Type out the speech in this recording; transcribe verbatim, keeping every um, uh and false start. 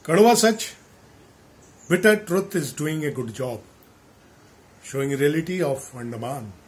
Kadwa Sach, bitter truth is doing a good job, showing reality of Andaman.